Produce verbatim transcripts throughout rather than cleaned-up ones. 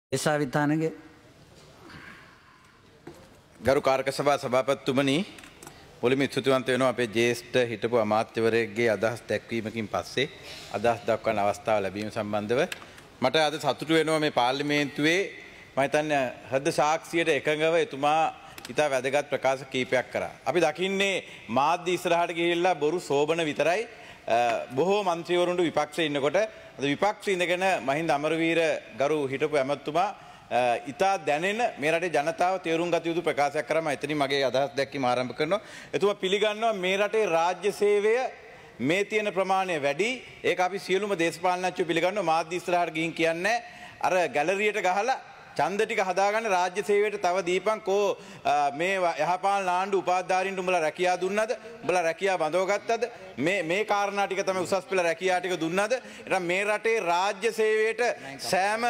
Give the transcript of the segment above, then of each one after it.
Hesha Withanage. ගරු කාර්ක සභා සභාපතිතුමනි පොලිමේ ස්තුතිවන්ත වෙනවා අපේ ජ්‍යෙෂ්ඨ හිටපු අමාත්‍යවරයෙක්ගේ අදහස් දැක්වීමකින් පස්සේ අදහස් දක්වන අවස්ථාව ලැබීම සම්බන්ධව මට අද සතුටු වෙනවා මේ පාර්ලිමේන්තුවේ මම හිතන්නේ හෘද සාක්ෂියට එකඟව එතුමා ඉතා වැදගත් ප්‍රකාශ කීපයක් කරා. අපි දකින්නේ මාධ්‍ය ඉස්සරහට ගිහිල්ලා බොරු සෝබන විතරයි බොහෝ මන්ත්‍රීවරුන්ට විපක්ෂයේ ඉන්නකොට අද විපක්ෂයේ ඉඳගෙන මහින්ද අමරවීර ගරු හිටපු ඇමතුමා ඉතා දැනෙන මේ රටේ ජනතාව තේරුම් ගත යුතු ප්‍රකාශයක් කරා. මම එතනින් මගේ අදහස් දැක්වීම ආරම්භ කරනවා. එතුමා පිළිගන්නවා මේ රටේ රාජ්‍ය සේවය මේ තියෙන ප්‍රමාණය වැඩි. ඒක අපි සියලුම දේශපාලනඥයෝ පිළිගන්නවා. මාධ්‍ය ඉස්සරහට ගිහින් කියන්නේ අර ගැලරියට ගහලා ඡන්ද ටික හදාගන්න රාජ්‍ය සේවයට තව දීපන් කෝ මේ යහපාලන ආණ්ඩු උපාධාරීන්ට උඹලා රැකියාව දුන්නද? උඹලා රැකියාව බඳවගත්තද? මේ මේ කාරණා ටික තමයි උසස් පෙළ රැකියාව ටික දුන්නද? එහෙනම් මේ රටේ රාජ්‍ය සේවයට සෑම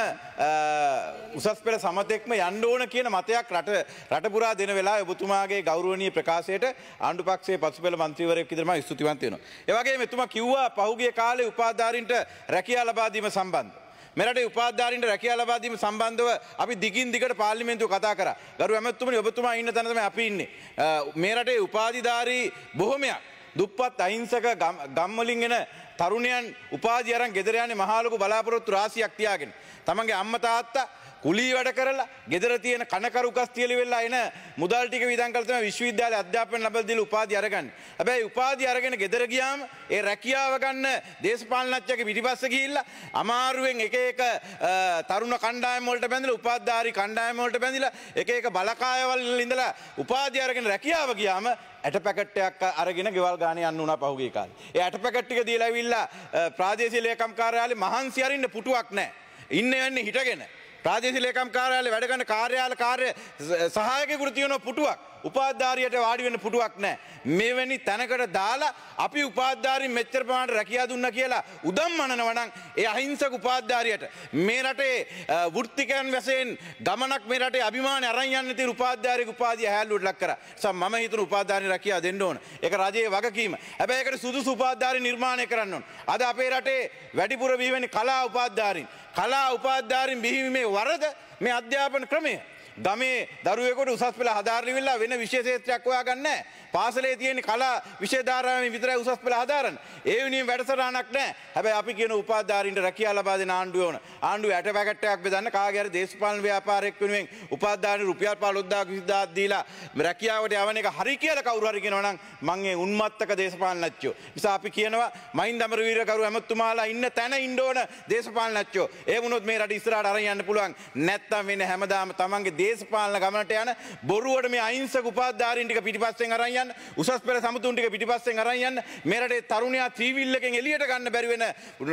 උසස් පෙළ සමතෙක්ම යන්න ඕන කියන මතයක් රට රට පුරා දෙන වෙලාවේ ඔබතුමාගේ ගෞරවනීය ප්‍රකාශයට ආණ්ඩු පක්ෂයේ පසුපෙළ මන්ත්‍රීවරයෙක් විදිහට මම ස්තුතිවන්ත වෙනවා. ඒ වගේම එතුමා කිව්වා පහුගිය කාලේ උපාධාරීන්ට රැකියාව ලබා දීම සම්බන්ධ මෙරටේ උපාධාරීන්ට රැකියාව ලබා දීම සම්බන්ධව අපි දිගින් දිගට පාර්ලිමේන්තුව කතා කරා. ගරු ඇමතුමනි ඔබතුමා ඉන්න තැන තමයි අපි ඉන්නේ. මේ රටේ උපාධිධාරී බොහොමයක් දුප්පත් අහිංසක ගම් වලින් එන තරුණයන් උපාධිය අරන් ගෙදර යන්නේ මහා ලොකු බලාපොරොත්තු රාශියක් තියාගෙන. තමන්ගේ අම්මා තාත්තා කුලී වැඩ කරලා ගෙදර තියෙන කනකරු උකස් තියලි වෙලා එන මුදල් ටික වියදම් කරලා තමයි විශ්වවිද්‍යාලයේ අධ්‍යාපන ලැබලා දීලා උපාධිය අරගන්නේ. හැබැයි උපාධිය අරගෙන ගෙදර ගියාම ඒ රැකියාව ගන්න දේශපාලනඥයෙක් පිටිපස්සේ ගිහිල්ලා අමාරුවෙන් එක එක තරුණ කණ්ඩායම් වලට බැඳලා උපාධිධාරී කණ්ඩායම් වලට බැඳලා එක එක බලකායවල ඉඳලා උපාධිය අරගෙන රැකියාව ගියාම ඇට පැකට්ටයක් අරගෙන ගෙවල් ගානේ යන්න උනා පහුගිය කාලේ. ඒ ඇට පැකට් ටික දීලා ඇවිල්ලා ප්‍රාදේශීය ලේකම් කාර්යාලේ මහන්සි අරින්න පුටුවක් නැහැ. ඉන්න යන්නේ හිටගෙන. ප්‍රාදේශීය ලේකම් කාර්යාලේ වැඩ කරන කාර්යාල කාර්ය සහායකයෙකුට තියෙන පුටුවක් උපාධාරියට වාඩි වෙන්න පුටුවක් නැහැ. මෙවැනි තැනකට දාලා අපි උපාධාරීන් මෙච්චර ප්‍රමාණයට රැකියාව දුන්නා කියලා උදම් මනනවා නම් ඒ අහිංසක උපාධාරියට මේ රටේ වෘත්තිකයන් වශයෙන් ගමනක් මේ රටේ අභිමානය අරන් යන්න තියෙන උපාධාරියෙකු උපාධිය හැල්ලුවට ලක් කරා. ඒ මම හිතන උපාධාරීන් රැකියාව දෙන්න ඕන. ඒක රජයේ වගකීම. හැබැයි ඒකට සුදුසු උපාධාරීන් නිර්මාණය කරන්න ඕන. අද අපේ රටේ වැඩිපුර බිහි වෙන්නේ කලා උපාධාරීන්. කලා උපාධාරීන් බිහිවීමේ වරද මේ අධ්‍යාපන ක්‍රමය. ගමේ දරුවෙකුට උසස් පෙළ හදාරලි වෙලා වෙන විෂය ක්ෂේත්‍රයක් හොයාගන්න නැහැ. පාසලේ තියෙන කලා විෂය ධාරාවෙන් විතරයි උසස් පෙළ හදාරන්න. ඒ වෙනුවෙන් වැඩසටහනක් නැහැ. හැබැයි අපි කියන උපාධාරීන්ට රැකියාව ලබා දෙන ආණ්ඩුව ඕන. ආණ්ඩුව ඇට පැකට් එකක් බෙදන්න කාගේ හරි දේශපාලන ව්‍යාපාරයක් වෙනුවෙන් උපාධාරීන් රුපියල් පහළොස්දාහක් විසිදාහක් දීලා රැකියාවට යවන එක හරි කියලා කවුරු හරි කියනවා නම් මං ඒ උන්මත්තක දේශපාලනඥයෝ. නිසා අපි කියනවා මහින්ද අමරවීර කරු ඇමතුමාලා ඉන්න තැන ඉන්න ඕන දේශපාලනඥයෝ. ඒ වුණොත් මේ රට ඉස්සරහට අරන් යන්න පුළුවන්. නැත්තම් වෙන්නේ හැමදාම තමන්ගේ දේශපාලන ගමනට යන බොරුවට මේ අහිංසක උපාධාරීන් ටික පිටිපස්සෙන් අරන් යන්න උසස් පෙළ සමතුන් ටික පිටිපස්සෙන් අරන් යන්න මේ රටේ තරුණයා ත්‍රිවිල් එකෙන් එළියට ගන්න බැරි වෙන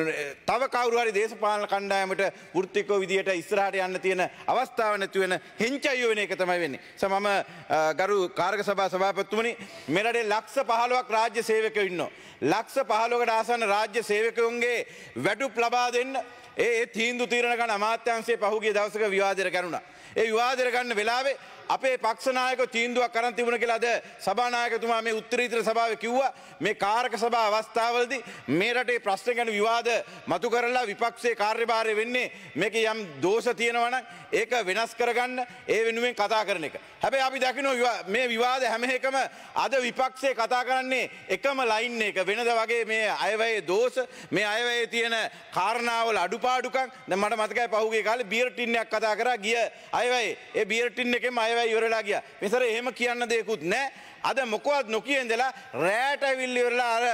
තව කවුරු හරි දේශපාලන කණ්ඩායමට වෘත්තිකෝ විදියට ඉස්සරහට යන්න තියෙන අවස්ථාව නැති වෙන හෙන්චයියෝ වෙන එක තමයි වෙන්නේ. සමම ගරු කාර්ක සභා සභාපතිතුමනි මේ රටේ ලක්ෂ පහළොවක් රාජ්‍ය සේවකයෝ ඉන්නවා. ලක්ෂ පහළොවකට ආසන්න රාජ්‍ය සේවකයන්ගේ වැඩුප් ලබා දෙන්න ඒ තීන්දුව තීරණ ගන්න අමාත්‍යාංශයේ පහුගිය දවසක විවාදයට ගනුණා. ඒ විවාදයට ගන්න වෙලාවේ අපේ පක්ෂ නායකයෝ තීන්දුවක් කරන් තිබුණ කියලා අද සභානායකතුමා මේ උත්තරීතර සභාවේ කිව්වා. මේ කාරක සභා අවස්ථාවවලදී මේ රටේ ප්‍රශ්න ගැන විවාද මතු කරලා විපක්ෂයේ කාර්යභාරය වෙන්නේ මේකේ යම් දෝෂ තියෙනවා නම් ඒක වෙනස් කරගන්න ඒ වෙනුවෙන් කතා කරන එක. හැබැයි අපි දකිනවා මේ විවාද හැම එකම අද විපක්ෂයේ කතා කරන්නේ එකම ලයින් එක. වෙනද වගේ මේ අයවැයේ දෝෂ මේ අයවැයේ තියෙන කාරණාවල අඩුපාඩුකම් දැන් මට මතකයි පහුගිය කාලේ බියර් ටින් එකක් කතා කරා ගිය අයවැයේ ඒ බියර් ටින් එකෙම අයවැය ඉවරලා ගියා. මෙතන එහෙම කියන්න දෙයක්වත් නැහැ. අද මොකවත් නොකිය ඉඳලා රැට ඇවිල්ලි ඉවරලා අර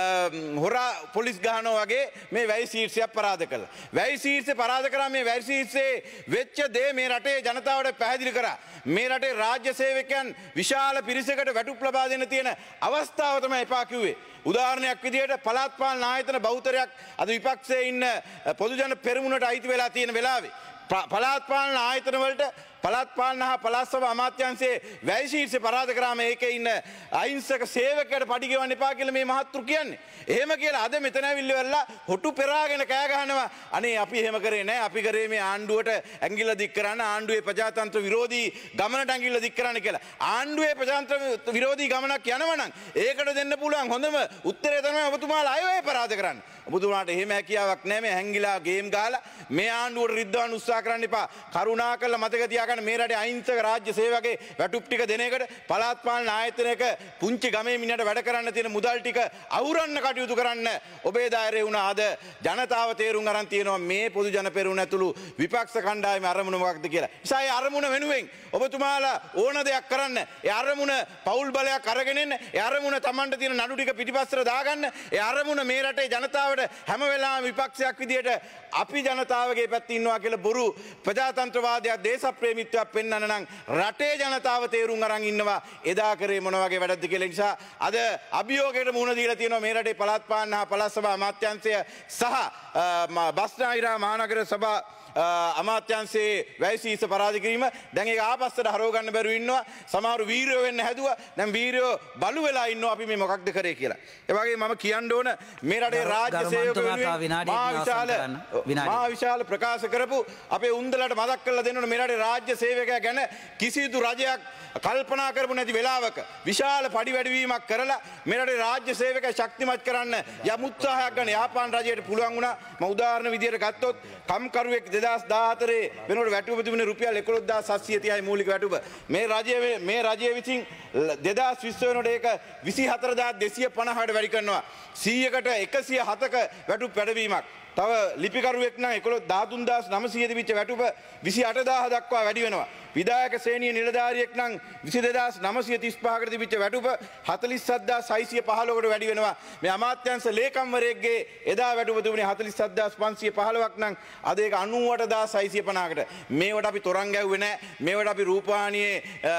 හොරා පොලිස් ගහනවා වගේ මේ වැයි සීට්සියක් පරාද කළා. වැයි සීට්සේ පරාද කරා මේ වැයි සීට්සේ වෙච්ච දේ මේ රටේ ජනතාවට පැහැදිලි කරා. මේ රටේ රාජ්‍ය සේවකයන් විශාල පිරිසකට වැටුප් ලබා දෙන්න තියෙන අවස්ථාව තමයි එපා කිව්වේ. උදාහරණයක් විදිහට පළාත් පාලන ආයතන බහුතරයක් අද විපක්ෂයේ ඉන්න පොදු ජන පෙරමුණට අයිති වෙලා තියෙන වෙලාවේ පළාත් පාලන ආයතන වලට පළාත් පාලන හා පළාත් සභා අමාත්‍යාංශයේ වැය ශීර්ෂ පරාද කරාම ඒකේ ඉන්න අහිංසක සේවකයට පඩි ගෙවන්න එපා කියලා මේ මහත්තුරු කියන්නේ. එහෙම කියලා අද මෙතන ඇවිල්ලා වෙලා හොටු පෙරාගෙන කෑ ගහනවා. අනේ අපි එහෙම කරේ නැහැ. අපි කරේ මේ ආණ්ඩුවට ඇඟිල්ල දික් කරන්න ආණ්ඩුවේ ප්‍රජාතන්ත්‍ර විරෝධී ගමනට ඇඟිල්ල දික් කරන්න කියලා. ආණ්ඩුවේ ප්‍රජාතන්ත්‍ර විරෝධී ගමනක් යනවා නම් ඒකට දෙන්න පුළුවන් හොඳම උත්තරය තමයි ඔබතුමාලා අයවැය පරාද කරන්න. ඔබතුමාට එහෙම හැකියාවක් නැහැ. මේ හැංගිලා ගේම් ගහලා මේ ආණ්ඩුවට රිද්දවන්න උත්සාහ කරන්න එපා. කරුණාකරලා මතක තියාගන්න මේ රටේ අහිංසක රාජ්‍ය සේවකගේ වැටුප් ටික දෙන එකට පළාත් පාලන ආයතනයක පුංචි ගමේ මිනිහට වැඩ කරන්න තියෙන මුදල් ටික අවුරන්න කටයුතු කරන්න ඔබේ දායරේ වුණා. අද ජනතාව තේරුම් අරන් තියෙනවා මේ පොදු ජන පෙරමුණ ඇතුළු විපක්ෂ කණ්ඩායමේ අරමුණ මොකක්ද කියලා. නිසා ඒ අරමුණ වෙනුවෙන් ඔබතුමාලා ඕන දෙයක් කරන්න. ඒ අරමුණ පෞල් බලයක් අරගෙන එන්න. ඒ අරමුණ Tamanට තියෙන නඩු ටික පිටිපස්සට දාගන්න. ඒ අරමුණ මේ රටේ ජනතාවට හැම වෙලාවෙම විපක්ෂයක් විදියට අපි ජනතාවගේ පැත්තේ ඉන්නවා කියලා බොරු ප්‍රජාතන්ත්‍රවාදයක් දේශප්‍රේමීත්වයක් පෙන්වන්න නම් රටේ ජනතාව තේරුම් අරන් ඉන්නවා. එදා කරේ මොන වගේ වැඩක්ද කියලා. නිසා අද අභියෝගයට මුහුණ දීලා තියෙනවා මේ රටේ පළාත් පාලන හා පළාත් සභා අමාත්‍යාංශය සහ බස්නාහිර මහනගර සභා අමාත්‍යංශයේ වැය ශීර්ෂ පරාද කිරීම. දැන් ඒක ආපස්සට හරව ගන්න බැරුව ඉන්නවා. සමහර වීරයෝ වෙන්න හැදුවා. දැන් වීරයෝ බලු වෙලා ඉන්නවා අපි මේ මොකක්ද කරේ කියලා. ඒ වගේ මම කියන්න ඕන මේ රටේ රාජ්‍ය සේවකයෝ මහා විශාල මහා විශාල ප්‍රකාශ කරපු අපේ උන්දලට මතක් කරලා දෙන්න ඕන මේ රටේ රාජ්‍ය සේවකයා ගැන කිසිදු රජයක් කල්පනා කරපු නැති වෙලාවක විශාල පඩි වැඩිවීමක් කරලා මේ රටේ රාජ්‍ය සේවකයා ශක්තිමත් කරන්න යම් උත්සාහයක් ගන්න යාපාන රජයට පුළුවන් වුණා. මම උදාහරණ විදියට ගත්තොත් කම්කරුවෙක් දෙදාස් දාහතරේ වෙනකොට වැටුප තිබුණේ රුපියල් එකොළොස් හදාස් සත්සිය තිහයි මූලික වැටුප. මේ රජයේ මේ රජයේ විසින් දෙදාස් විස්ස වෙනකොට ඒක විසි හතර හදාස් දෙසිය පනහකට වැඩි කරනවා. සීයකට එකසිය හතක වැටුප් වැඩිවීමක්. තව ලිපිකරුවෙක් නම් එකොළොස් දහතුන් හදාස් නවසිය තිබිච්ච වැටුප විසි අට හදාස් දක්වා වැඩි වෙනවා. විධායක ශ්‍රේණියේ නිලධාරියෙක් නම් විසි දෙදාස් නවසිය තිස් පහකට තිබිච්ච වැටුප හතළිස් හදාස් හයිසිය පහළොවකට වැඩි වෙනවා. මේ අමාත්‍යාංශ ලේකම්වරයෙක්ගේ එදා වැටුප තිබුණේ හතළිස් හදාස් පන්සිය පහළොවක් නම් අද ඒක අනූඅට හදාස් හයිසිය පනහකට. මේවට අපි තරංග ගැව්වේ නැහැ. මේවට අපි රූපවාහිනියේ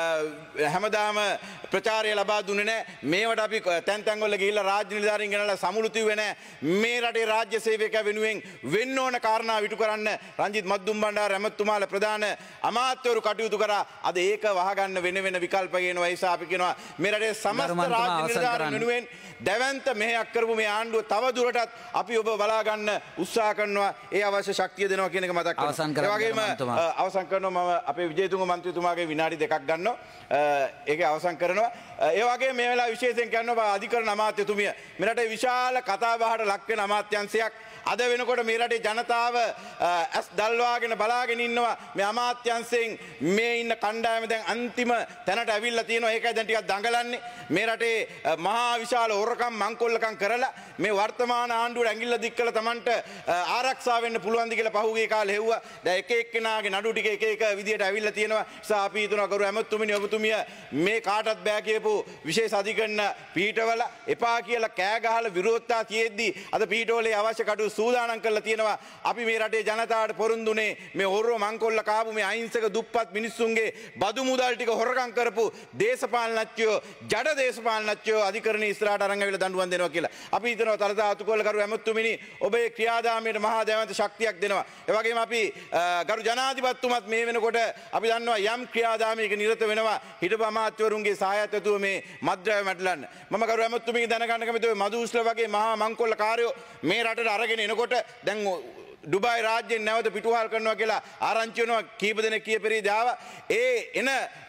හැමදාම ප්‍රචාරය ලබා දුන්නේ නැහැ. මේවට අපි තැන් තැන් වල ගිහිල්ලා රාජ්‍ය නිලධාරීන් ගෙනල්ලා සමුළු තිව්වේ නැහැ. මේ රටේ රාජ්‍ය සේවකයා වෙනුවෙන් වෙන්න ඕන කාරණා විතු කරන්න රංජිත් මද්දුම්බණ්ඩාර ඇමතුමාලා ප්‍රධාන අමාත්‍යවරු කටයුතු කරා. අද ඒක වහගන්න වෙන වෙන විකල්ප ගේනවා. ඒ නිසා අපි කියනවා මේ රටේ සමස්ත රාජ්‍ය නිලධාරීන් වෙනුවෙන් දැවැන්ත මෙහෙයක් කරපු මේ ආණ්ඩුව තව දුරටත් අපි ඔබ බලා ගන්න උත්සාහ කරනවා. ඒ අවශ්‍ය ශක්තිය දෙනවා කියන එක මතක් කරගන්න. ඒ වගේම අවසන් කරනවා මම අපේ විජේතුංග මන්ත්‍රීතුමාගේ විනාඩි දෙකක් ගන්නවා. ඒකේ අවසන් කරනවා. ඒ වගේ මේ වෙලාව විශේෂයෙන් කියනවා අධිකරණ අමාත්‍යතුමිය මේ රටේ විශාල කතාබහට ලක් වෙන අමාත්‍යාංශයක් අද වෙනකොට මේ රටේ ජනතාව ඇස් දල්වාගෙන බලාගෙන ඉන්නවා. මේ අමාත්‍යංශයෙන් මේ ඉන්න කණ්ඩායම දැන් අන්තිම තැනට ඇවිල්ලා තියෙනවා. ඒකයි දැන් ටිකක් දඟලන්නේ. මේ රටේ මහා විශාල හොරකම් මංකොල්ලකම් කරලා මේ වර්තමාන ආණ්ඩුවට ඇඟිල්ල දික් කළ Tamanට ආරක්ෂා වෙන්න පුළුවන්ද කියලා පහුගිය කාලේ හෙව්වා. දැන් එක එක්කෙනාගේ නඩු ටික එක එක විදියට ඇවිල්ලා තියෙනවා. නිසා අපි හිතනවා කරු ඇමතුමිනි ඔබතුමිය මේ කාටවත් බෑ කියපු විශේෂ අධිකරණ පීඨවල එපා කියලා කෑ ගහලා විරෝධතා තියෙද්දි අද පීඨවලේ අවශ්‍ය කටයුතු සූදානම් කරලා තියෙනවා. අපි මේ රටේ ජනතාවට පොරොන්දුනේ මේ හොරව මංකොල්ල කාපු මේ අහිංසක දුප්පත් මිනිස්සුන්ගේ බදු මුදල් ටික හොරකම් කරපු දේශපාලනඥයෝ ජඩ දේශපාලනඥයෝ අධිකරණ ඉස්සරහට අරන් ආවිලා දඬුවම් දෙනවා කියලා. අපි හිතනවා තලතා අතුකොල්ල කරු ඇමතුමිනි ඔබේ ක්‍රියාදාමයට මහා දැවැන්ත ශක්තියක් දෙනවා. ඒ වගේම අපි ගරු ජනාධිපතිතුමත් මේ වෙනකොට අපි දන්නවා යම් ක්‍රියාදාමයක නිරත වෙනවා හිටපු අමාත්‍යවරුන්ගේ සහායත් ඇතුව මේ මද්ද්‍රව්‍ය මැඩලන්න. මම කරු ඇමතුමිනි දැනගන්න කැමතියි මදුස්ල වගේ මහා මංකොල්ල කාර්යෝ මේ රටට අරගෙන එනකොට දැන් ඩුබායි රාජ්‍යයෙන් නැවත පිටුවහල් කරනවා කියලා ආරංචි වෙනවා. කීප දෙනෙක් කියපෙරී දාව ඒ එන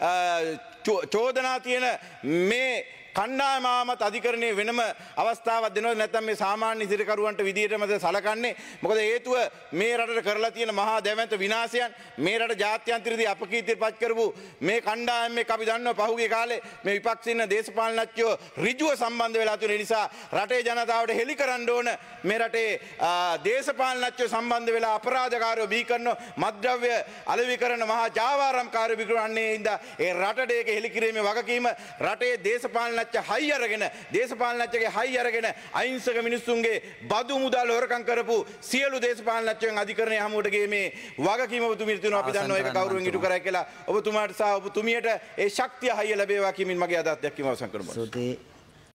චෝදනා තියෙන මේ කණ්ඩායමත් අධිකරණයේ වෙනම අවස්ථාවක් දෙනවා. නැත්නම් මේ සාමාන්‍ය සිරකරුවන්ට විදියටම සලකන්නේ. මොකද හේතුව මේ රටට කරලා තියෙන මහා දැවැන්ත විනාශයන් මේ රට ජාත්‍යන්තරදී අපකීර්තියට පත් කරපු මේ කණ්ඩායම එක්ක අපි දන්නවා පහුගිය කාලේ මේ විපක්ෂින දේශපාලනඥයෝ ඍජුව සම්බන්ධ වෙලා තියෙන නිසා රටේ ජනතාවට හෙළි කරන්න ඕන මේ රටේ දේශපාලනඥයෝ සම්බන්ධ වෙලා අපරාධකාරයෝ බිහි කරන මද්ද්‍රව්‍ය අලෙවි කරන මහා ජාවාරම්කාරයෝ බිහි කරන්නේ ඉඳා ඒ රටට ඒක හෙළි කිරීමේ වගකීම රටේ දේශපාලන හයි අරගෙන දේශපාලනඥයගේ හයි අරගෙන අහිංසක මිනිස්සුන්ගේ බදු මුදල් හොරකම් කරපු සියලු දේශපාලනඥයන් අධිකරණය හමුවට ගියේ වගකීම ඔබතුමීට තියෙනවා. අපි දන්නවා ඒක ගෞරවයෙන් ඉටු කරයි කියලා. ඔබතුමාට සහ ඔබතුමියට ඒ ශක්තිය හයිය ලැබේවා කියමින් මගේ අදහස් දැක්වීම අවසන් කරනවා.